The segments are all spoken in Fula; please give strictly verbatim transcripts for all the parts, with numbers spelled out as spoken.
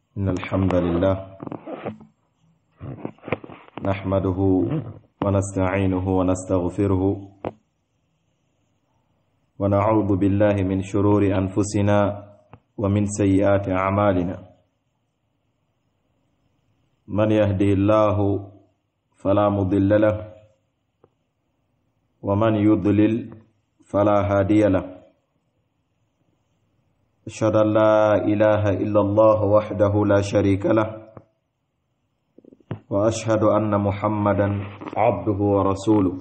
إن الحمد لله نحمده ونستعينه ونستغفره ونعوذ بالله من شرور أنفسنا ومن سيئات أعمالنا من يهدي الله فلا مضل له ومن يضلل فلا هادي له أشهد أن لا إله إلا الله وحده لا شريك له وأشهد أن محمدا عبده ورسوله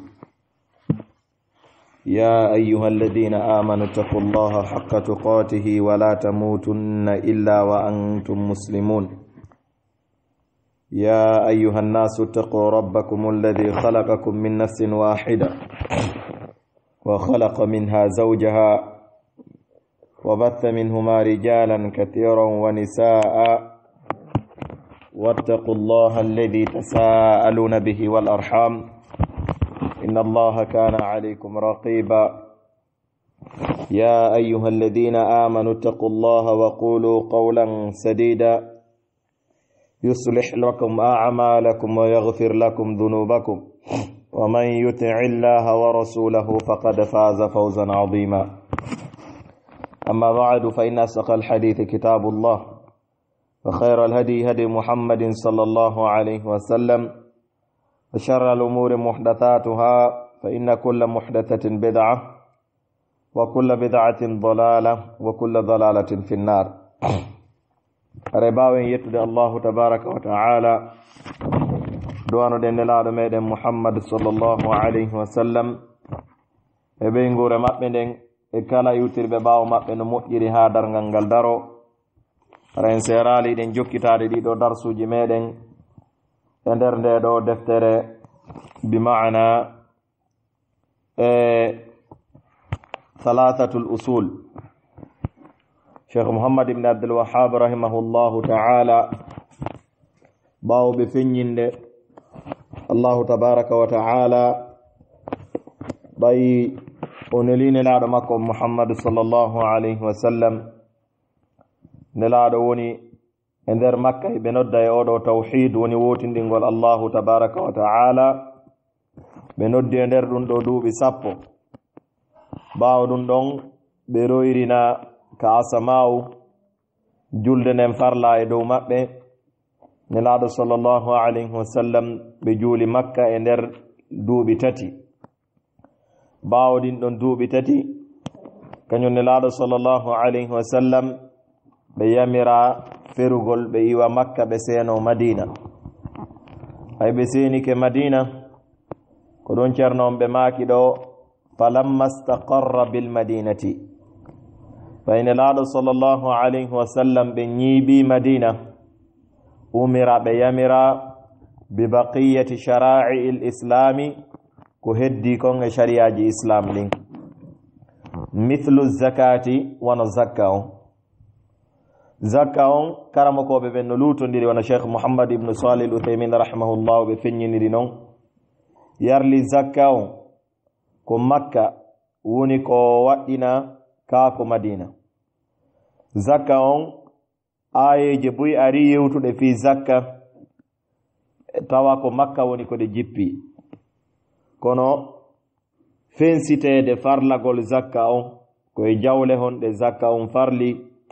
يا أيها الذين آمنوا اتقوا الله حق تقاته ولا تموتن إلا وأنتم مسلمون يا أيها الناس اتقوا ربكم الذي خلقكم من نفس واحدة وخلق منها زوجها وبث منهما رجالا كثيرا ونساء واتقوا الله الذي تساءلون به والأرحام إن الله كان عليكم رقيبا يا أيها الذين آمنوا اتقوا الله وقولوا قولا سديدا يصلح لكم أعمالكم ويغفر لكم ذنوبكم ومن يطع الله ورسوله فقد فاز فوزا عظيما أما بعد فإن أصدق الحديث كتاب الله وخير الهدي هدي محمد صلى الله عليه وسلم وشر الأمور محدثاتها فإن كل محدثة بدعة وكل بدعة ضلالة وكل ضلالة في النار رباوين يتد الله تبارك وتعالى دوانو دين لادو ميدن محمد صلى الله عليه وسلم ebe ngure mabbe den e kala yutirbe baawo mabbe no moƴƴiri ha dargal ngal daro ren serali den jokkitaade ɗiɗo darsuji meɗen e nder nde ɗo deftere bi maana e thalathatul usul Sheikh Muhammad ibn Abdul Wahhab rahimahullahu ta'ala baawo ɓe feññinde Allahu tabaraka wa ta'ala ɓayi o neli nelaaɗo makko Muhammad sallallahu alayhi wa sallam nelaaɗo woni e nder makka ɓe nodda e oɗo tawhid woni wotindingol Allahu tabaraka wa ta'ala ɓe noddi e nder ɗum ɗo duuɓi sappo ɓaawo ɗum ɗon ɓe royrina ka asamaw julde nden farla e dow maɓɓe nelaaɗo sallallahu alayhi wa sallam ɓe juuli makka e nder duuɓi tati ɓaawo ɗin ɗon duuɓi tati kañum nelaaɗo sallallahu alayhi wa sallam ɓe yamira ferugol ɓe iwa makka ɓe seeno madina hay ɓe seenike madina ko ɗon ceerno on ɓe maaki ɗo falamma staqarra bil madinati fay nelaaɗo sallallahu alayhi wa sallam ɓe ñiiɓi madina umira ɓe yamira bi baqiyati shara'i l islami ko heddi kon e shariaji islam ɗin mithlu zakati wono zakka on zakka on karamokoɓe ɓen no lutodiri wona cheikh mouhammad ibnu salih l uthaymin rahimahullahu ɓe feññiniri noon yarli zakka on ko makka woni ko waɗɗina kaako madina zakka on ayeje boyi ari yewtuɗe fi zakka tawa ko makka woni ko ɗe jippi kono fensitede farlagol zakka on koye jawle honɗe zakka on farli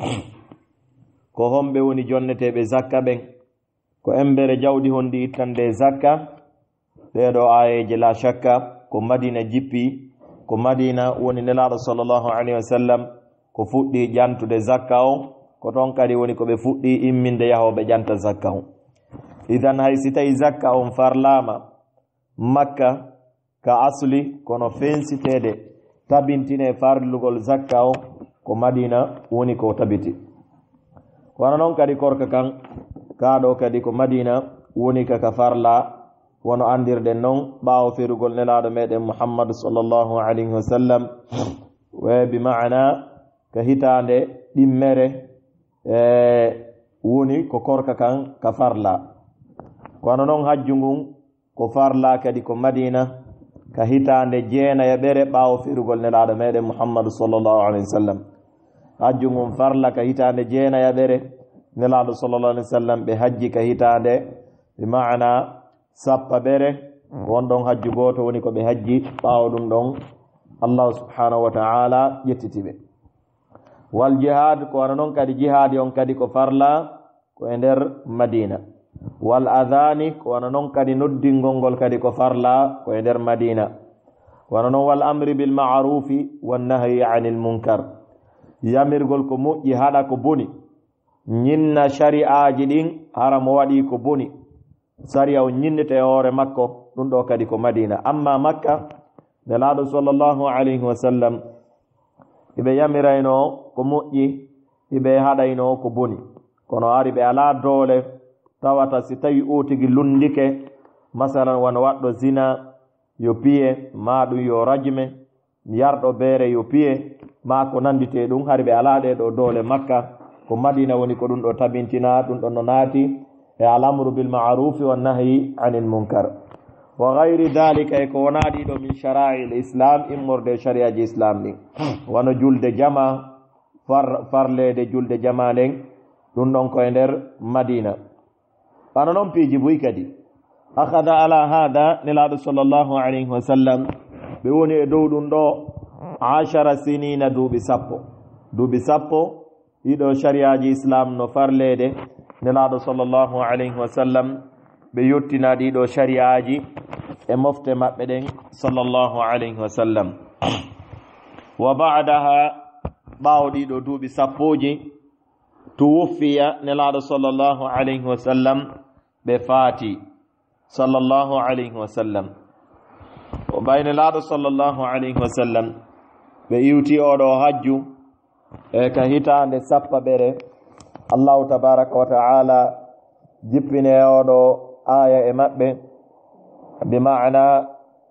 ko homɓe woni jonneteɓe zakka ɓen ko embere jawɗi honɗi ittande zakka ɗeɗo ayeje la shakka ko madina jippi ko madina woni nelaɗo sallllahu alayhi wa sallam ko fuɗɗi ƴantude zakka on ko toon kadi woni koɓe fuɗɗi imminde yahoɓe ƴanta zakka on idan hay si tawi zakka on farlama makka ka asli kono fensitede tabintine farlugol zakka o ko madina woni ko tabiti wana noon kadi korka kan kaɗo kadi ko madina woni kaka farla wono andirɗen noon ɓaawo ferugol nelaɗo meɗen muhammadu sallllahu alayhi wa sallam we bi maana ka hitande ɗimmere e woni ko korka kan ka farla kono noon hajju ngun ko farla kadi ko madina ka hitande jeenaya ɓere ɓaawo firugol nelaaɗo meɗen muhammadu sallllahu alayhi wa sallam hajju mum farla ka hitande jeenaya ɓere nelaɗo sallallahu alaihi wasallam ɓe hajji ka hitande bi maana sappa ɓere won ɗon hajju goto woni ko ɓe hajji ɓawo ɗum ɗon Allah subhanahu wa ta'ala ƴettitiɓe wal jihad ko wana noon kadi jihadi on kadi ko farla ko e nder Madina wal adhani ko wana noon kadi noddingol ngol kadi ko farla ko e nder Madina wana noon wal amri bil ma'rufi wan nahyi 'anil munkar yamirgol ko moƴƴi haɗa ko boni ñinna shari'aji ɗin hara mo waɗi ko boni sariya o ñinnete e hoore makko ɗum ɗo kadi ko Madina amma Makka nelaɗo sallallahu alayhi wa sallam iɓe yamirayno ko moƴƴi iɓe haɗayno ko boni kono ari ɓe ala doole tawata si tawi o tigi lundike masalan wano waɗɗo zina yo piye ma ɗum yo rajme yarɗo beere yo piye ma ko nandite ɗum hari ɓe ala ɗe ɗo doole Makka ko Madina woni ko ɗum ɗo tabintina ɗum ɗon no naati e alamru bil ma'rufi wan nahyi 'anil munkar wa ghayri dhalika e ko wonaaɗi ɗo min shara'il islam immorde shari'aji islam ɗin wano julde jama far farlede julde jama nden ɗum ɗon koye nder Madina ɓano noon piiji buy kadi akhada ala hada nelaɗo sallallahu alayhi wa sallam ɓe woni e dow ɗum ɗo ashara sinina duuɓi sappo duuɓi sappo ɗiɗo shari'aji islam no farlede nelaɗo sallallahu alayhi wa sallam ɓe yettina ɗiɗo shari'aji e mofte maɓɓe ɗen sallallahu alayhi wa sallam wa ba'daha ɓawo ɗiɗo duuɓi sappoji tuwuffiya nelaɗo sallallahu alayhi wa sallam ɓe faati sallallahu alayhi wa sallam o ɓay nelaɗo sallallahu alayhi wa sallam ɓe iwti oɗo hajju e ka hitande sappa ɓere Allahu tabaraka wa ta'ala jippine oɗo aya e maɓɓe bi ma'ana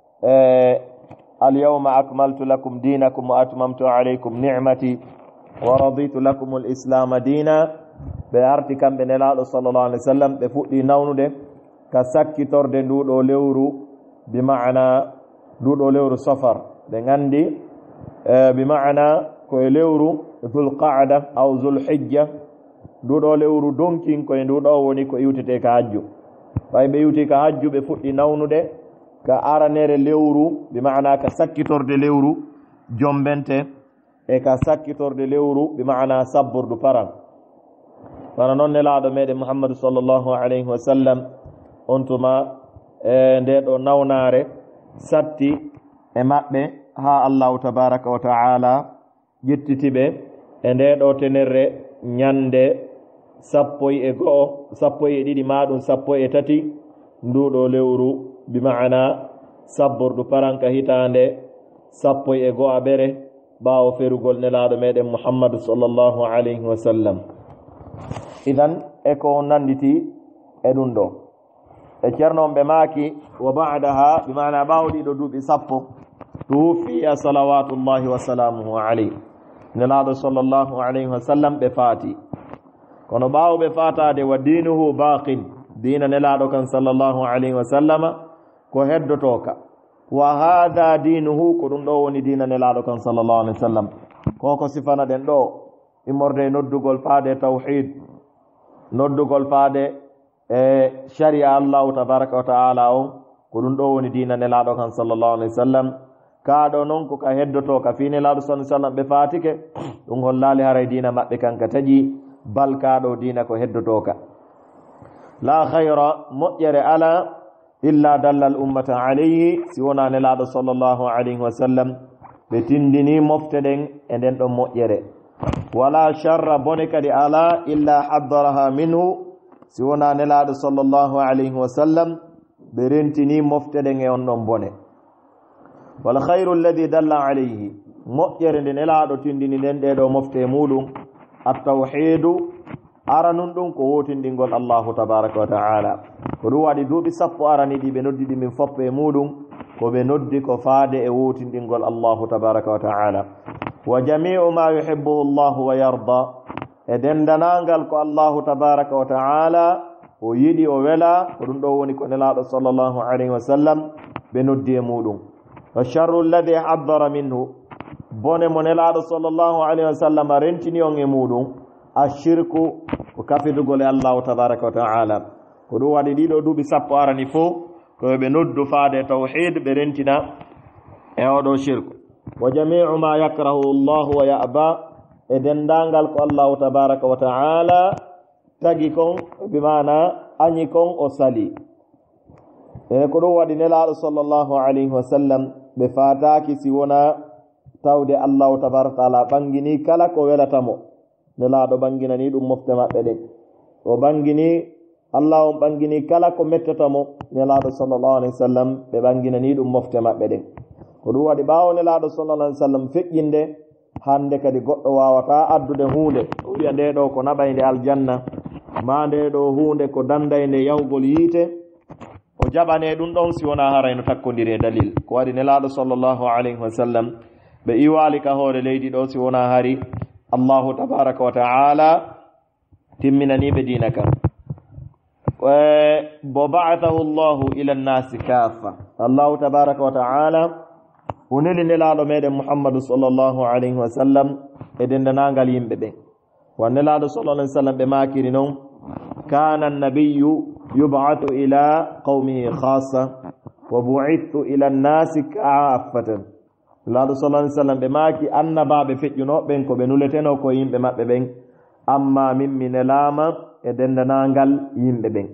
al-yawma akmaltu lakum dinakum wa atmamtu alaykum ni'mati wa raditu lakum al-islam dina ɓe arti kamɓe nelaɗo sallallahu alayhi wa sallam ɓe fuɗɗi nawnude ka sakkitorde nduɗo lewru bi ma'ana nduɗo lewru safar ɓe gandi bi ma'ana koye lewru dhul qa'da aw dhul hijja nduɗo lewru donkin koye nduɗo woni ko iwtete ka hajju ɓay ɓe iwti ka hajju ɓe fuɗɗi nawnude ka aranere lewru bi ma'ana ka sakkitorde lewru jombente e ka sakkitorde lewru bi ma'ana sabburdu paran wana noon nelaɗo meɗen Muhammadu sallallahu alayhi wa sallam on tuma e nde ɗo nawnare satti e maɓɓe ha Allahu tabaraka wa ta'ala ƴettitiɓe e nde ɗo tenerre ñande sappo e go'o sappo e ɗiɗi maɗum sappo e tati nduɗo lewru bi ma'ana sabbordu paranka hitande sappo e go'a ɓere ɓawo ferugol nelaɗo meɗen Muhammadu sallallahu alayhi wa sallam idan e ko nanditi e ɗum ɗo e ceernon ɓe maaki wa ba'daha bi ma'ana ɓawo ɗiɗo duuɓi sappo tuwuffiya salawatullahi wa salamuhu alayhi nelaɗo sallallahu alayhi wa sallam ɓe faati kono ɓawo ɓe fatade wa dinuhu baqin dina nelaɗo kan sallallahu alayhi wa sallama ko heddotoka wa hada dinuhu ko ɗum ɗo woni dina nelaɗo kan sallallahu alayhi wa sallam koko sifana ɗen ɗo immorde noddugol faade tawhid noddugol faade e sharia allahu tabaraka wa ta'ala on ko ɗum ɗo woni dina nelaɗo kan sallallahu alayhi wa sallam kaɗo noon ko ka heddotoka fi nelaɗo sallallahu alayhi wa sallam ɓe fatike ɗum hollali haray dina maɓɓe kanka taƴi bal kaɗo dina ko heddotoka la khayra moƴƴere ala illa dalla al ummata alayhi si wona nelaɗo sallallahu alayhi wa sallam ɓe tindini mofte ɗen e nden ɗon moƴƴere wala sharra bone kadi ala illa haddaraha minhu si wona nelaɗo sallallahu alayhi wa sallam ɓe rentini mofte ɗen e on ɗon bone wal khayru alladi dalla alayhi moƴƴere nde nelaɗo tindini nden ɗeɗo mofte e muɗum attawhidu aranun ɗum ko wotindingol Allahu tabaraka wa ta'ala ko ɗum waɗi duuɓi sappo arani ɗi ɓe noddi ɗi min foppo e muɗum ko ɓe noddi ko faade e wotindingol Allahu tabaraka wa ta'ala wa jami'u ma yuhibbuhu Allahu wa yarda e dendanangal ko Allahu tabaraka wa ta'ala o yiɗi o wela ko ɗum ɗo woni ko nelaɗo sallallahu alayhi wa sallam ɓe noddi e muɗum wa sharru alladhi haddara minhu bone mo nelaɗo sallallahu alayhi wa sallam rentini on e muɗum ashirku ko kafidugol e allahu tabaraka wa taala ko ɗum waɗi ɗiɗo duuɓi sappo arani fof koɓe noddu faade tawhid ɓe rentina e oɗo shirku wa jamiu ma yakrahu llahu wa ya'ba e dendangal ko allahu tabaraka wa taala tagi kon bimana añi kon o sali e ko ɗum waɗi nelaɗo sallllahu alayhi wa sallam ɓe fataki si wona tawde allahu tabaraka wa taala ɓangini kala ko welatamo nelaɗo ɓanginani ɗum mofte maɓɓe ɗen o ɓangini allah on ɓangini kala ko mettatamo nelaɗo sallllahu alayhi wa sallam ɓe ɓanginani ɗum mofte maɓɓe ɗen ko ɗum waɗi ɓawo nelaɗo sallallahu alayhi wa sallam feƴƴinde hande kadi goɗɗo wawata addude hunde o wiya nde ɗo ko naɓayde aljanna ma nde ɗo hunde ko dandayde yahugol yiite o jaɓane ɗum ɗon si wona harayno takkodiri e dalil ko waɗi nelaɗo sallllahu alayhi wa sallam ɓe iwali ka hoore leydi ɗo si wona hari allahu tabaraka wa taala timminaniɓe dina kan bo ba'athahu llahu ila nnasi kaffa allahu tabaraka wa taala huneli nelaɗo meɗen muhammadu sallllahu alayhi wa sallam e dendanangal yimɓe ɓen wa nelaɗo sallallahu alayhi wa sallam ɓe makiri noon kana annabiyu yub'athu ila qawmihi khassa wa bu'ithu ila nnasi kaffatan nelaɗo sallallahu alayhi wa sallam ɓe maki annabaɓe feƴƴunoɓen ko ɓe nuleteno ko yimɓe maɓɓe ɓen amma min mi nelama e dendanangal yimɓe ɓen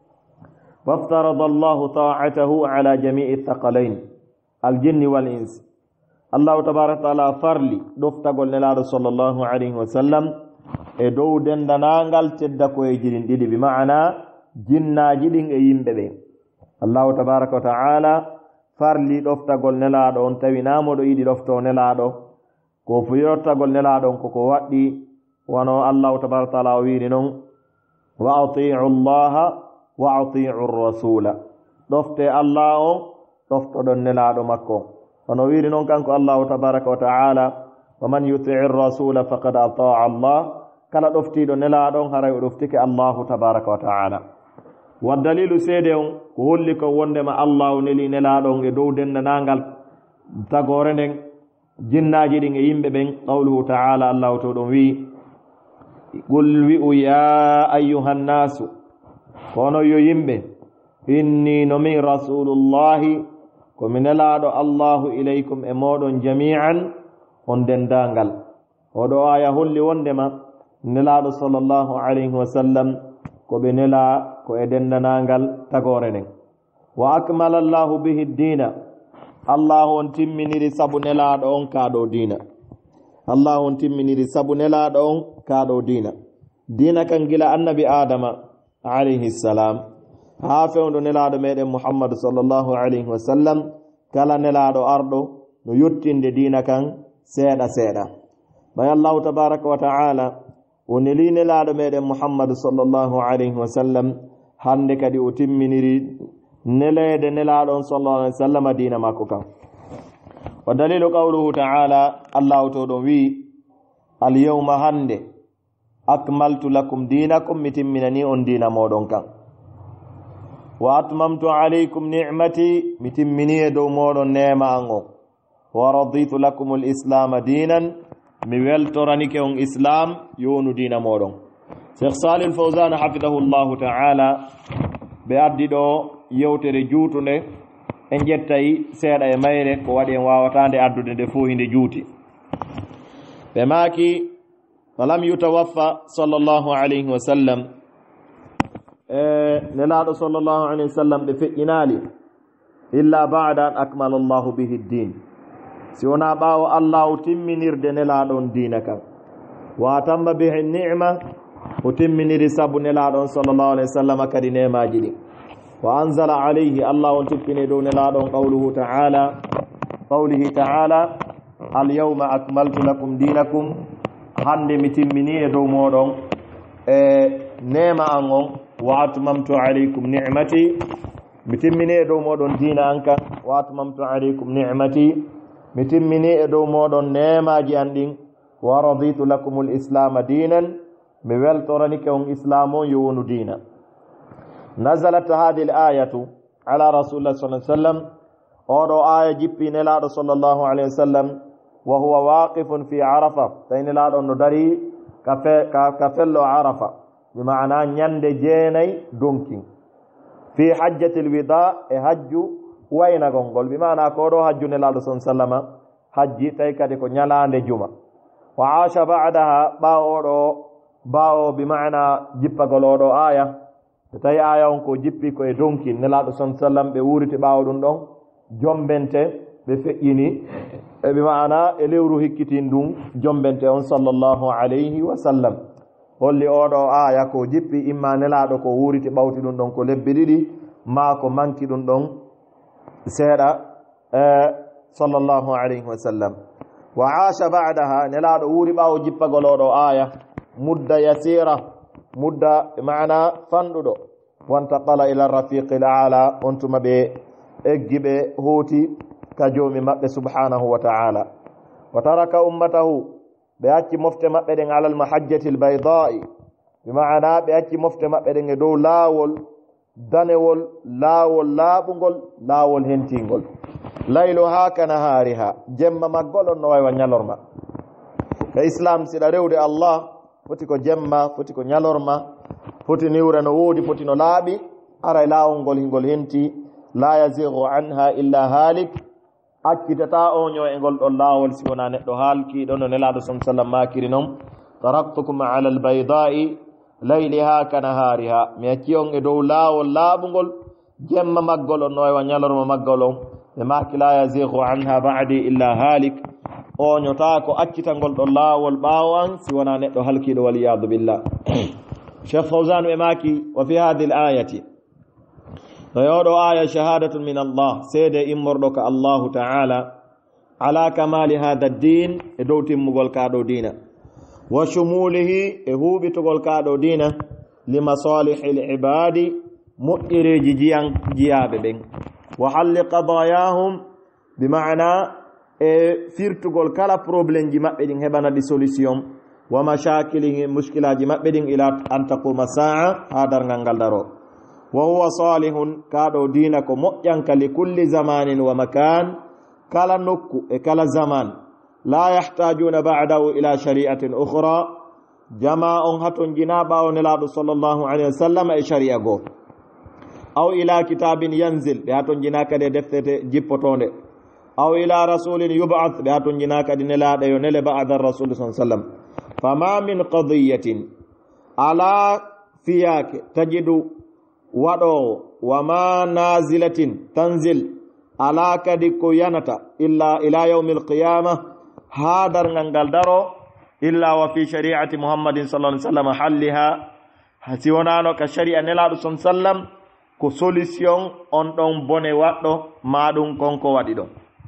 waftarada allahu ta'atahu ala jami'i thaqalain aljinni wal ins allahu tabaraka wa taala farli ɗoftagol nelaɗo sallllahu alayhi wa sallam e dow dendanangal tedda koyeji ɗin ɗiɗi bi ma'ana jinnaji ɗin e yimɓe ɓe allahu tabaraka wa taala farli ɗoftagol nelaɗo on tawinamoɗo yiɗi ɗofto nelaɗo ko fuyottagol nelaɗo on koko waɗɗi wono allahu tabaraka wa taala o wiri noon wa atiu llaha wa atiu rasula ɗofte allah on ɗoftoɗon nelaɗo makko hono wiri noon kanko allahu tabaraka wa taala wa man yutii rasula faqad ataa allah kala ɗoftiɗo nelaɗon haray o ɗoftike allahu tabaraka wa taala wa dalilu seede on ko holli ko wondema allahu neli nelaɗon e dow dendanangal tagore nden jinnaji ɗin e yimɓe ɓen qawluhu taala allahu to ɗon wi qul wi'u ya ayyuha nnasu kono yo yimɓe inni nomin rasulullahi komi nelaɗo allahu ilaykum e moɗon jami'an on dendangal oɗo aya holli wondema nelaɗo sallllahu alayhi wa sallam koɓe nela ko e dendanangal tagore nden wa akmala allahu bihi ddina allahu on timminiri sabu nelaɗo on kaɗo dina allahu on timminiri sabu nelaɗo on kaɗo dina dina kan gila annabi adama alayhi salam ha fewndo nelaɗo meɗen muhammadu sallllahu alayhi wa sallam kala nelaɗo arɗo no yettinde dina kan seeɗa seeɗa ɓay allahu tabaraka wa taala o neli nelaɗo meɗen muhammadu sallllahu alayhi wa sallam hande kadi o timminiri nelede nelaɗo on sallallahu alayhi wa sallam dina makko kan wa dalilu qawluhu taala allahu to ɗon wi alyawma hande akmaltu lakum dinakum mi timminani on dina moɗon kan wa atmamtu alaykum ni'mati mi timmini e dow moɗon nema an o wa raditu lakum lislama dinan mi weltoranike on islam yonu dina moɗon cheikh salih fawzan hafidahu llahu taala ɓe addi ɗo yewtere juutunde en jettayi seeɗa e mayre ko waɗi en wawatande addude nde fo hinde juuti ɓe maaki falam yutawaffa sallllahu alayhi wa sallam e nelaɗo sallllahu alayhi wa sallam ɓe feƴƴinali illa bada an akmala allahu bihi ddin si wona ɓawo allahu timminirde nelaɗon dina kan wa tamma bihi ni'ma o timminiri sabu nelaɗon sallllahu alayhi wa sallam kadi nemaji ɗi wa anzala alayhi allah on tippini dow nelaɗon qawluhu taala qawlihi taala alyawma akmaltu lakum dinakum hande mi timmini e dow moɗon e nema an on wa atmamtu alaykum ni'mati mi timmini e dow moɗon dina an kan wa atmamtu alaykum ni'mati mi timmini e dow moɗon nemaji an ɗin wa raditu lakum lislama dinan mi weltoranike on islam on yo wonu dina nazalat hadi l ayatu ala rasulillah sallah sallam oɗo aya jippi nelaɗo sallllahu alayhi wa sallam wa huwa waqifun fi arafa tawi nelaɗon no dari كفلو عرفة بمعنى نيند جيني دونكين في حجة الوداع حج وين غونغول بمعنى كورو حج نلالو صلى الله عليه وسلم حج تيكادي كو نيالاند جمعة وعاش بعدها باورو باو بمعنى جيبغولودو آية tay aya on ko jippi ko e donki nelaado son sallam be wuriti baawo dum don jombente be feƴƴini e be maana e lewru hikkitin dum jombente on sallallahu alayhi wa sallam holli odo aya ko jippi imma nelaado ko wuriti bawti dum don ko lebbi didi ma ko manki dum don seeda e sallallahu alayhi wa sallam wa aasha ba'daha nelaado wuri baawo jippagolodo aya mudda yasira مدة معنا فندو وانتقل إلى الرفيق الأعلى أنتم بأجب هوتي كجوم مبه سبحانه وتعالى وترك أمته بأكي مفت مبه على المحجة البيضاء بمعنى بأكي مفت مبه دو لاول دانول لاول لابنغول لاول هنتينغول ليلها كنهارها جمع مقول النواي ونيالورما كإسلام سيدا ريود الله foti ko jemma foti ko nyalorma foti niwra no wodi foti no laabi ara laawol hingol henti la yazighu anha illa halik akkitata o nyo e gol do laawol si wona neddo halki don no nelaado sallallahu makiri non taraktukum ala albayda'i layliha kanahariha mi akiyon e dow laawol laabugol jemma maggol on no wa nyalorma maggol on e makki la yazighu anha ba'di illa halik o nyota ko accitangol do lawol bawan si wana neddo halkido wal yadu billah Sheikh Fawzan e maki wa fi hadhihi al-ayati yodo aya shahadatun min Allah sede immordo ka Allah ta'ala ala kamali hadha ad-din e dow timmugol ka do dina wa shumulihi e hubitugol ka do dina li masalihil ibadi mu'iriji jiyan jiyabe ben wa hal qadayahum bima'na e firtugol kala problème ji mabbe din hebana di solution wa mashakilihi mushkilaji mabbe din ila an taquma sa'a hadar ngal daro wa huwa salihun kado dina ko mojjanka li kulli zamanin wa makan kala nokku e kala zaman la yahtajuna ba'dahu ila shari'atin ukhra jama'un hatun jinaba on ladu sallallahu alaihi wasallam e shari'a go aw ila kitabin yanzil be hatun jinaka de deftete jippotonde أو إلى رسول يبعث بهاتون جناك دين لا ينل بعد الرسول صلى الله عليه وسلم فما من قضية على فياك تجد ودو وما نازلة تنزل على كدك ينتا إلا إلى يوم القيامة هادر ننقل درو إلا وفي شريعة محمد صلى الله عليه وسلم حلها سيونانو كشريعة نلا صلى الله عليه وسلم كسوليسيون أنتم بني وقتو ما دون كونكو وديدو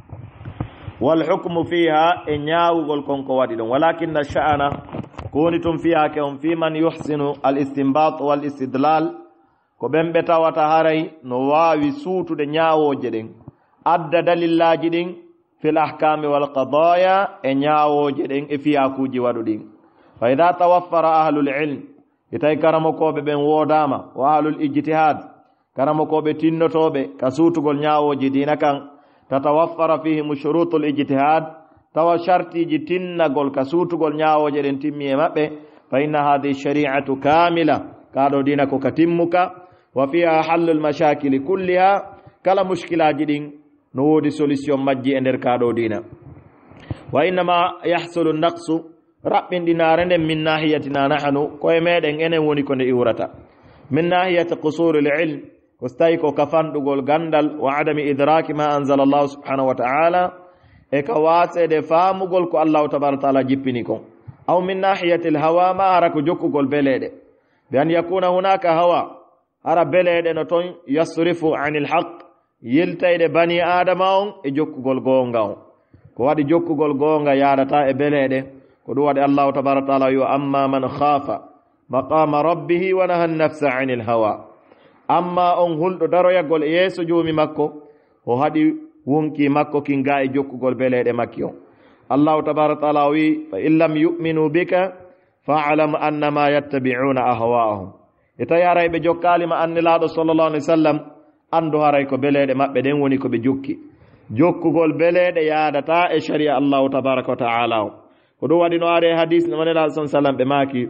والحكم فيها إنياو والكونك وادلون ولكن الشأن كونتم فيها كهم في من يحسن الاستنباط والاستدلال كبن بتا وتهاري نواوي سوتو دنياو جدين أدى دليل جدين في الأحكام والقضايا إنياو جدين إفيا كوجي ودين فإذا توفر أهل العلم يتاي كرمكو ببن ووداما وأهل الاجتهاد كرمكو بتنتو بكسوتو قل نياو جدين كان تتوفر فيهم شروط الاجتهاد تو شرطي جتنا قول كسوت قول نياو جرين تمي مبه فإن هذه الشريعة كاملة كادو دينك كتمك وفيها حل المشاكل كلها كلا مشكلة جدين نودي سوليسيون مجي اندر كادو دينا وإنما يحصل النقص رب دينارن من ناحيتنا نحن كوي ميدن ene woni ko ne iwrata min nahiyati qusur al-ilm واستيكو كفان دغول غاندال وعدم ادراك ما انزل الله سبحانه وتعالى اكواسه دفام غول كو الله تبارك وتعالى جيبينيكو او من ناحيه الهوى ما ارك جوكو غول بليده بان يكون هناك هوى ارى بليده نتون يصرف عن الحق يلتيده بني ادم اون جوكو غول غونغاو كو وادي جوكو غول غونغا يادتا e بليده كو دو وادي الله تبارك وتعالى يو اما من خاف مقام ربه ونهى النفس عن الهوى amma on huldo daroyagol yeso joomi makko o hadi wonki makko kinga e jokkugol beleede makki on Allah tabaaraka taala wi fa illam yu'minu bika fa'lam annama yattabi'una ahwa'ahum itayara be jokkali ma annilado sallallahu alaihi wasallam ando haray ko beleede mabbe den woni ko be jokki jokkugol beleede yaadata e sharia Allah tabaaraka taala ko ɗum waɗi no are hadis no manela sa sallam ɓe maaki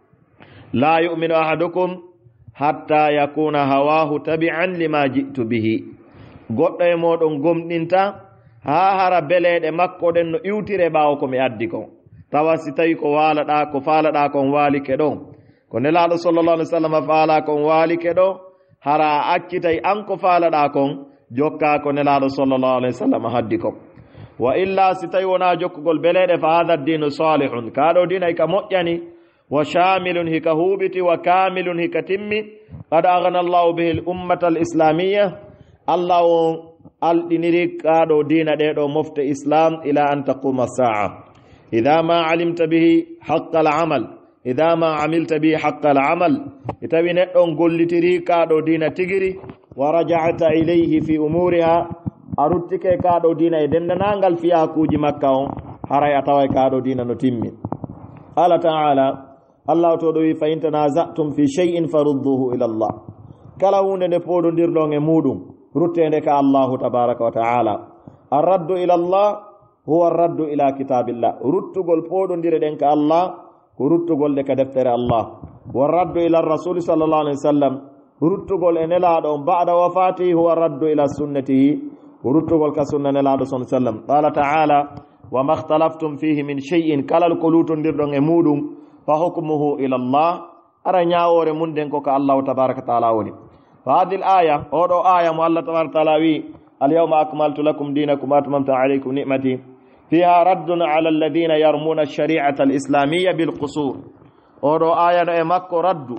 la yuminu ahadukum hatta yakuna hawahu tabi'an lima ji'tu bihi goɗɗo e moɗon gomɗinta ha hara beleɗe makko ɗen no iwtire ɓawo komi addi ko tawa si tawi ko walaɗa ko faalaɗa kon waalike ɗo ko nelaɗo sallallah alih w sallam faala kon waalike ɗo hara a accitay an ko faalaɗa kon jokka ko nelaɗo sallallah alih w sallam haddi ko wa illa si tawi wona jokkugol beleɗe fa hada dinu salihun kaɗo dina hika moƴƴani wa shamilun hika huɓiti wa kamilun hika timmi qad agana allahu bihi l ummata al islamia allah o alɗiniri kaɗo dina ɗeɗo mofte islam ila an taquma saa ida ma alimta bihi haqqa al amal ida ma amilta bihi haqqa al amal e tawi neɗɗon gollitiri kaɗo dina tigiri wa raja'ta ilayhi fi umuriha a ruttike kaɗo dina e dendanangal fiyakuji makka on haray a tawa kaɗo dina no timmi qala ta'ala allah to ɗo wi fa in tanazatum fi shay'in farudduhu ila allah kala hunde nde poɗodirɗon e muɗum ruttende ka allahu tabaraka wa ta'ala arraddu ila allah huwa arraddu ila kitabillah ruttugol poɗodire ɗen ka allah ko ruttugol ɗe ka deftere allah warraddu ila rasuli sallallahu alaihi wasallam ruttugol e nelaɗo on ba'da wafatihi huwa raddu ila sunnatihi ruttugol ka sunna nelaɗo sallallahu alaihi wasallam qala ta'ala wa ma ikhtalaftum fihi min shay'in kalal ko lutondirɗon e muɗum fa hukmuhu ila allah ara ñawore mun den ko ka allahu tabaraka taala woni fa hadhihi al-aya oɗo aya mo allah tabaraka taala wi al-yawma akmaltu lakum dinakum wa atmamtu alaykum ni'mati fiha raddun ala alladhina yarmuna ash-shari'ata al-islamiyya bil qusur oɗo aya no e makko raddu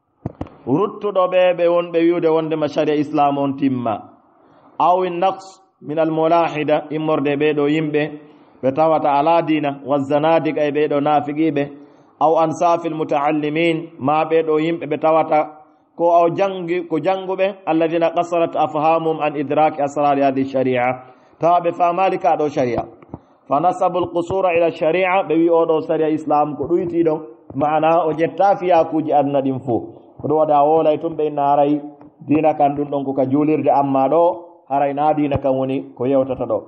ruttuɗo ɓe ɓe wonɓe wiwde wondema sharia islam on timma aw naqs min al-mulahida immorde ɓeɗo yimɓe ɓe tawata ala dina wa zanadiqa e ɓeɗo nafiqiɓe aw ansafil mutaallimin ma ɓeɗo yimɓe ɓe tawata ko aw jangi ko janguɓe alladina qasarat afhamum an idraki asrari hadi sharia tawa ɓe famali kaɗo sharia fa nasabu lqusura ila sharia ɓe wi oɗo sharia islam ko ɗuytiɗo mana o ƴetta fiyakuji aduna ɗin fo koɗo waɗa wolay tun ɓe inna haray dina kan ɗum ɗon koka julirde amma ɗo haray na dina kan woni ko yewtata ɗo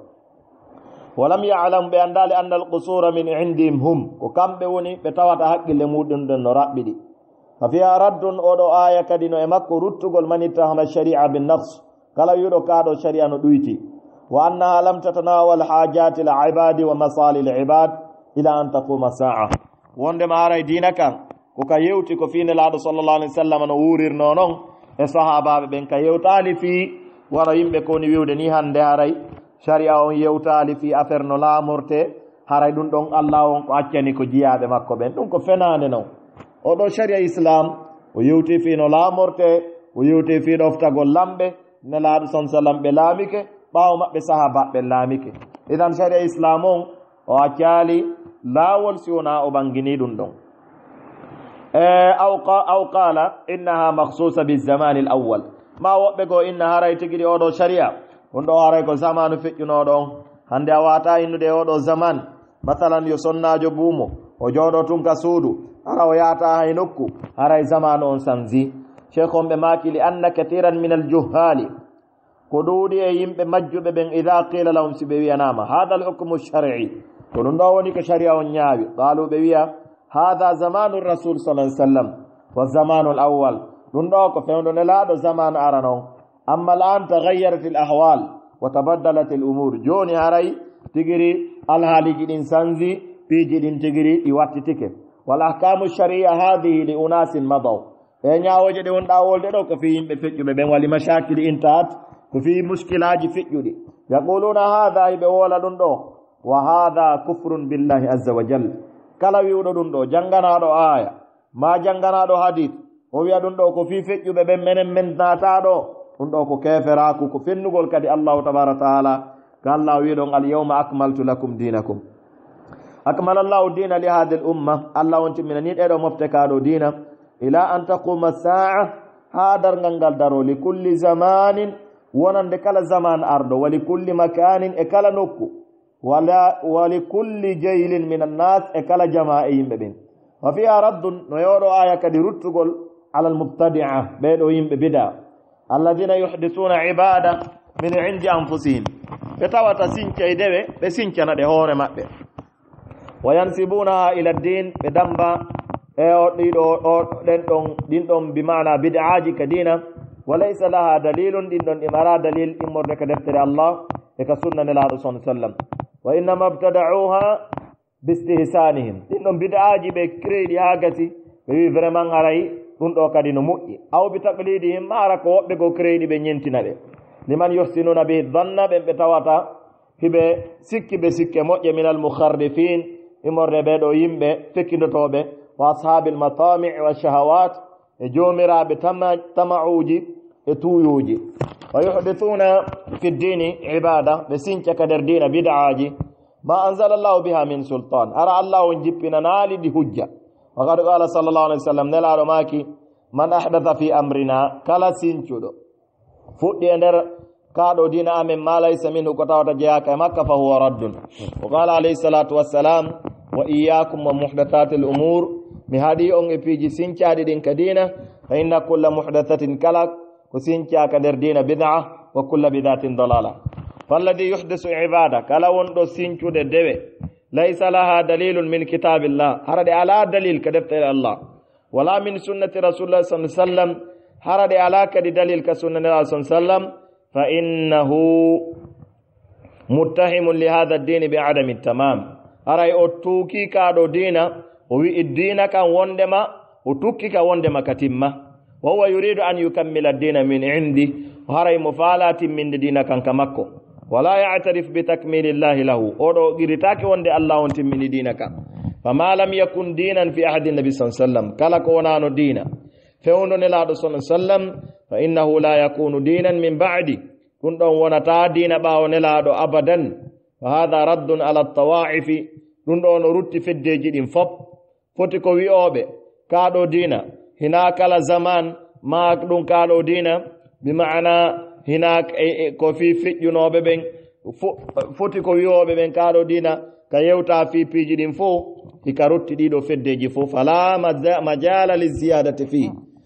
walam yalam ɓe andali anna alqusura min indihim hum ko kamɓe woni ɓe tawata haqqille muɗum ɗen no raɓɓiɗi fa fiha raddun oɗo aya kadi no e makko ruttugol man ittahama sharia binnafs kala wiɗo kaɗo sharia no ɗuyti wa annaha lam tatanawal hajati l ibadi wa masali l ibad ila an taquma saa wondema haray dina kan koka yewti ko fine laaɗo sallallah alih w sallam no wurirno noon e sahabaɓe ɓen ka yewtali fi wara yimɓe kowoni wiwde ni hande haray sharia on yewtali fi affaire no laamorte haray ɗum ɗon allah on ko accani ko jiyaɓe makko ɓen ɗum ko fenade noon oɗo sharia islam o yewti fi no laamorte o yewti fi ɗoftagol lamɓe nelaaɗo sa sallam ɓe laamike ɓaawo maɓɓe sahabaɓe laamike idan sharia islam on o accali laawol si wona o ɓangini ɗum ɗon aw qala innaha mahsusa bizamani l awwal ma woɓɓe goo inna haray tigiri oɗo sharia ɗum ɗo haray ko zamanu feƴƴunoɗon hande a wata innude oɗo zaman mathalan yo sonnajo buumo o jooɗo tun ka suudu ara o yahata hay nokku haray zamanu on sanzi cheikh on ɓe maki li anna kathiran min al juhali ko ɗuuɗi e yimɓe majjuɓe ɓen ida qila lahum si ɓe wiyanama hada al hukmu shar'i ko ɗum ɗo woni ko sharia on ñaawi qalu ɓe wiya hada zamanu rasul sallah alih sallam wa zamanu l awwal ɗum ɗo ko fewdo nelaɗo zamanu ara noon amma l an tagayyarat l ahwal wa tabaddalat l umur joni haray tigiri alhaaliji ɗin sanzi piiji ɗin tigiri ɗi wattitike wal ahkamu sharia hadihi li unasin madaw e ñawoje ɗe wonɗa wolde ɗo ko fi yimɓe feƴƴuɓe ɓen wali mashakili intahat ko fi muskilaji feƴƴuɗi yaquluna hada hiɓe wola ɗum ɗo wa hada kufrun billahi azza wa jal kala wiwɗo ɗum ɗo jannganaɗo aya ma jannganaɗo hadith o wiya ɗum ɗo ko fi feƴƴuɓe ɓen menen men nataɗo ɗum ɗo ko keferaku ko fennugol kadi allahu tabaraka taala ko allah wiɗon alyawma akmaltu lakum dinakum akmala llahu dina li hadi l umma allah on timminani ɗeɗo mofte kaɗo dina ila an taquma saa ha dargal ngal daro li kulli zamanin wonande kala zaman arɗo wa li kulli makanin e kala nokku wala wa li kulli jaylin min annas e kala jama e yimɓe ɓen wa fiha raddun no yoɗo aya kadi ruttugol ala almubtadia ɓeɗo yimɓe bida alladina yuhdisuna ibada min indi anfusihim ɓe tawata sincaydeɓe ɓe sincana ɗe hoore maɓɓe وينسبونها إلى الدين بدنبا دين دون بمعنى بدعاج كدينة وليس لها دليل دين دون إمارة دليل إمر لك دفتر الله لك سنة الله صلى الله عليه وسلم وإنما ابتدعوها باستهسانهم دين دون بدعاج بكري لهاجتي بي فرمان غري دون دو كدين مؤي أو بتقليدهم ما ركو بكو كري بنينتنا لمن يحسنون به الظن بتواتا hibe sikki be sikke moƴƴe min almukharrifin imorde ɓeɗo yimɓe fekkindotoɓe wa ashabil matami' wa shahawat e jomiraɓe tama'uji e tuyuji wa yuhdithuna fi ddini ibada ɓe sinca ka nder dina bid'aji ma anzala allahu biha min sultan ara allah on jippina naali ɗi hujja wa qad qala sallallahu alaihi wasallam nelaɗo maki man ahdatha fi amrina kala sincuɗo fuɗɗi e nder كادو دين آمن ما ليس منه كتاوة جياك مكة فهو رد وقال عليه الصلاة والسلام وإياكم ومحدثات الأمور مهدي أن يبيجي سنشا دين كدينة فإن كل محدثة كلك وسنشا كدر دين بدعة وكل بدعة ضلالة فالذي يحدث عبادة كلا وندو سنشو دي ليس لها دليل من كتاب الله هرد على دليل كدفتر الله ولا من سنة رسول الله صلى الله عليه وسلم هرد على كدليل كسنة الله صلى الله عليه وسلم فإنه متهم لهذا الدين بعدم التمام أرأي أتوكي كادو دينا ووي الدين كان وندما وتوكي كان وندما كتمة وهو يريد أن يكمل الدين من عندي وأرأي مفالات من دين كان كمكو ولا يعترف بتكميل الله له أو غيرتاك وند الله أنت من دينك فما لم يكن دينا في أحد النبي صلى الله عليه وسلم كلا كونانو دينا فهون الله صلى الله عليه وسلم فإنه لا يكون دينا من بعدي كنت ونتا دين باو نلادو أبدا وهذا رد على الطواعف كنت ونرد في الدجين فب فتكو ويوبي كادو دينا هناك لزمان ما كدون كادو دينا بمعنى هناك كوفي في جنوب بين فتكو ويوبي بين كادو دينا كيوتا في بيجين فو هكارت ديدو في الدجي فو فلا مجال للزيادة فيه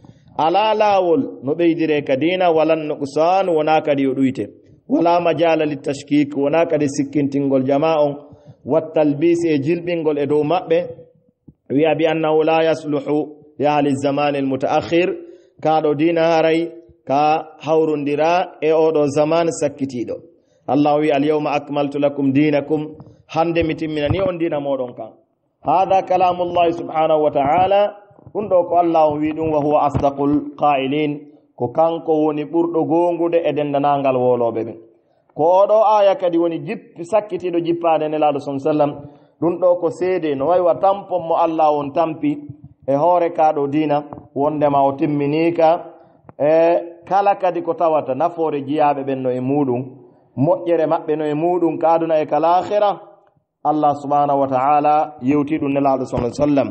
ala lawol no ɓeydire ka dina walan nuqsan wona kadi yo ɗuyte wala majala litashkik wona kadi sikkintingol jama on wattalbis e jilɓingol e dow maɓɓe wiya bi annahu la yasluhu li ahli zaman almutaakhir kaɗo dina haray ka hawrondira e oɗo zaman sakkitiɗo allah wi alyawma akmaltu lakum dinakum hande mi timminani on dina moɗon kan hada kalamullahi subhanahu wa ta'ala ɗum ko allah wi ɗum wa huwa asdaqul qailin ko kanko woni ɓurɗo gongude e dendanangal woloɓe ɓe ko oɗo aya kadi woni jippi sakkitiɗo jippade nelaɗo sa sallam ɗum ɗo ko seede no wayi wa tampon mo allah on tampi e hoore kaɗo dina wondema o timminika e kala kadi ko tawata nafoore jiyaɓe ɓen no e muɗum moƴƴere maɓɓe no e muɗum ka aduna e kalakhira allah subhanahu wa ta'ala yewti ɗum nelaɗo sa sallam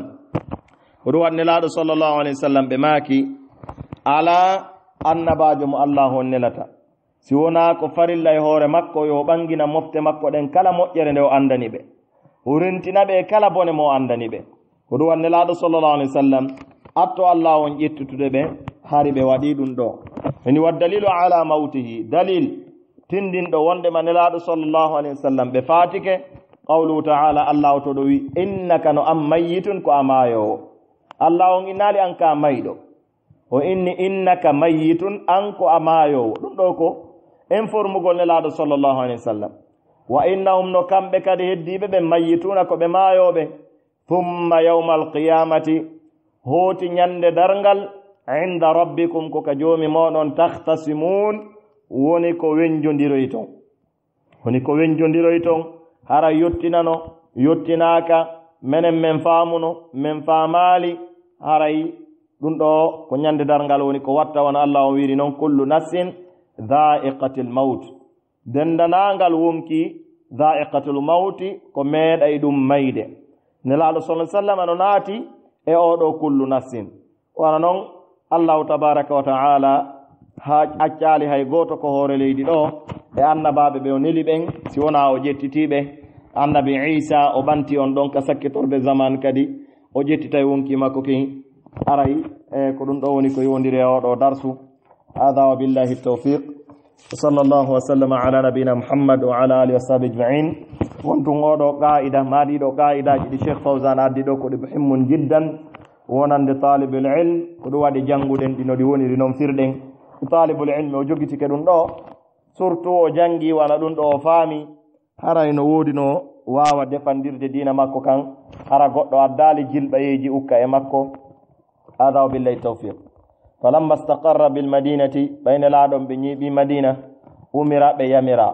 ruwan nelaɗo sallallahu alaihi wasallam ɓe maaki ala annabajo mo allah on nelata si wona ko farilla e hoore makko yo ɓangina mofte makko ɗen kala moƴƴere nde o andani ɓe o rentina ɓe kala bone mo andani ɓe ko ruwan nelaɗo sallallahu alaihi wasallam atto allah on ƴettutude ɓe hari ɓe waɗi ɗum ɗo eni wa dalilu ala mawtihi dalil tindinɗo wondema nelaɗo sallallahu alaihi wasallam ɓe fatike qawluhu ta'ala allah to ɗo wi innaka no am mayyitun ko amayowo allah on inali an ka mayɗo o inni innaka mayyitun an ko amayowo ɗum ɗo ko informugol nelaɗo sallallahu alaihi wasallam wa innahum no kamɓe kadi heddiɓe ɓe mayyituna ko ɓe mayoɓe thumma yawma alqiyamati hooti ñande dargal inda rabbikum ko ka joomi moɗon takhtasimun woni ko wenjodiroy ton woni ko wenjodiroy ton hara yottinano yottinaka menen men faamuno men faamali haray ɗum ɗo ko ñande dargal woni ko watta wona allah o wiiri noon kullu nafsin dha'iqatil maut dendanangal wonki dha'iqatul mauti ko meeɗay ɗum mayde nelaɗo sallallahu alaihi wasallam no naati e oɗo kullu nafsin wana noon allahu tabaraka wa ta'ala ha accali hay goto ko hoore leydi ɗo e annabaɓe ɓe o neli ɓen si wona o ƴettitiɓe annabi isa o ɓanti on ɗon ka sakkitorɓe zaman kadi o ƴettitay wonki makko ki aray e ko ɗum ɗo woni ko yowndiri e oɗo darsu hada wa billahi tawfiq wa sallallahu wa sallama ala nabina muhammad wa ala alihi wa sahbihi ajma'in wontu ngoɗo qaida maɗiɗo qaidaji ɗi cheikh fawsan addi ɗo ko ɗi muhimmun jiddan wonande talibul ilm ko ɗum waɗi jannguɗen ɗi no ɗi woniri noon firɗen talibul ilmi o jogitike ɗum ɗo surtout o jangi wala ɗum ɗo o faami haray no woodi no wawa defandirde dina makko kan hara goɗɗo addali jilɓayeji ukka e makko hada wa billahi tawfiq falamma istaqarra bil madinati bayna laɗon ɓe ñiiɓi madina umira ɓe yamira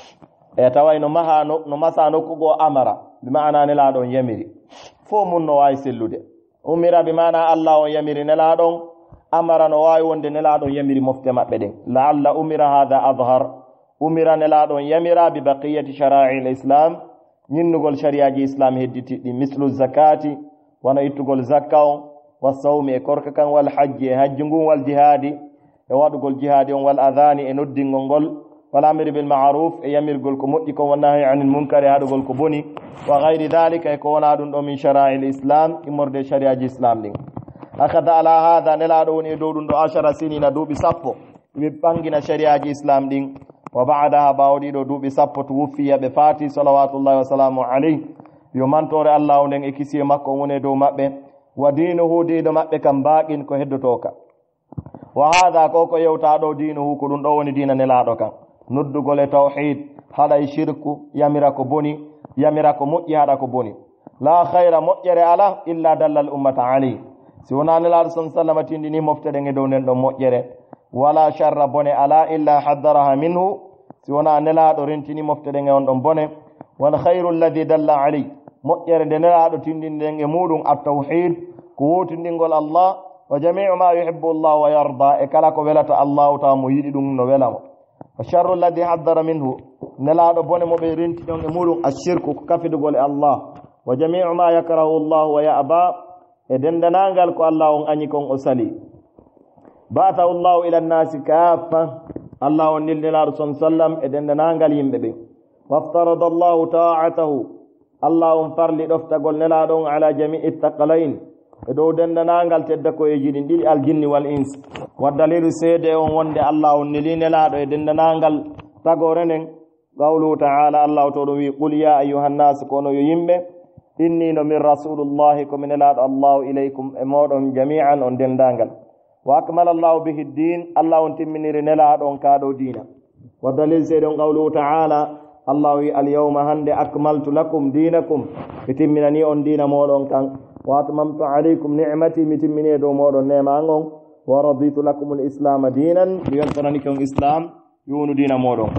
e taway no maha no masa nokkugo amara bi ma'ana ne laɗon yamiri fo mun no wawi sellude umira bi ma'ana allah on yamiri ne laɗon amara no wawi wonde ne laɗon yamiri mofte maɓɓe ɗen la'alla umira hada adhar umira ne laɗon yamira bi baqiyati shara'i l-islam ñinnugol shariaji islam hedditiɗɗi mislu zakati wona ittugol zakka on wa sawmi e korka kan wal hajji e hajji ngun wal jihadi e waɗugol jihadi on wal adhani e noddingol ngol wal amri bil ma'ruf e yamirgol ko moƴƴi ko wannahi anil munkari e haɗugol ko boni wa gayri dhalika e ko wona ɗum ɗo min shara'i l-islam immorde shariaji islam ɗin akada ala hada nelaɗo woni e dow ɗum ɗo ashara sinina duuɓi sappo ɓe ɓangina shariaji islam ɗin wa ba'daha bawɗiɗo duuɓi sappo to wuffiya ɓe faati salawatullahi wa salamu alayh yo mantore allah nden e kisiye makko woni e dow maɓɓe wa dinuhu diino maɓɓe kam baaqin ko heddotoka wa hada ko ko yewta ɗo dinuhu ko ɗum ɗo woni diina nelaɗo kan noddugol e tawhid haɗa e shirku yamira ko boni yamira ko moƴƴi haɗa ko boni la khayra moƴƴere ala illa dalla al ummata alayh si wona nelaɗo son sallama tindini mofteɗen e dow nden ɗon moƴƴere wala sharra bone ala illa haddaraha minhu si wona nelaɗo rentini mofteɗen e on ɗon bone wal khayru alladi dalla alay moƴƴere nde nelaɗo tindinɗen e muɗum attawhid ko wotindingol allah wa jamiu ma yuhibbu llah wa yarda e kala ko welata allahu tawa mo yiɗi ɗum no welamo wa sharru alladi haddara minhu nelaɗo bone moɓe rentini on e muɗum ashirku ko kafidugol e allah wa jamiu ma yakrahu llahu wa ya'ba e dendanangal ko allah on añi kon o sali ba'athahu llahu ila nnasi kaffa allah on nilnelaɗo son sallam e dendanangal yimɓe ɓe waftarada allahu ta'atahu allah on farli ɗoftagol nelaɗon ala jami'i thaqalain e dow dendanangal tedda koyeji ɗin ɗiɗi aljinni wal ins waddalilu seede on wonde allah on neli nelaɗo e dendanangal tagore nden qawluhu ta'ala allah to ɗum wi qul ya ayyuhannas kono yo yimɓe inni no min rasulullahi komi nelaɗo allahu ilaykum e moɗon jami'an on dendangal wa akmala allahu bihi ddin allah on timminiri nelaɗon kaɗo dina wa dalil seeɗon qawluhu ta'ala allah wi alyawma hande akmaltu lakum dinakum mi timminani on dina moɗon kan wa atmamtu alaykum ni'mati mi timmini e dow moɗon nema on wa raditu lakum l-islama dinan mi weltananike on islam yunu dina moɗon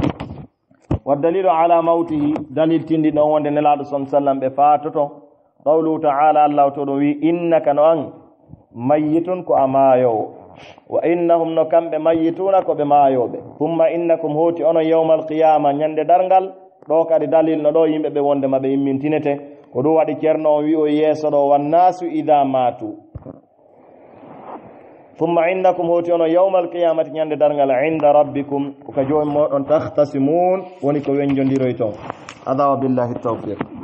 wa dalilu ala mawtihi dalil tindi ɗon wonde nelaɗo son sallam ɓe fatoto qawluhu ta'ala allah to ɗum wi innaka no an mayyitun ko a maayowo wa innahum no kamɓe mayyituna ko ɓe maayoɓe humma innakum hooti onon yawma alqiyama ñande darngal ɗo kadi dalil no ɗo yimɓe ɓe wonde maɓe immintinete ko ɗum waɗi ceerno o wi o yeeso ɗo wannasu ida matu humma innakum hooti onon yawma alqiyamati ñande darngal inda rabbikum ko ka joni moɗon tahtasimun woni ko wenjodiroy toon hada wa billahi tawfiq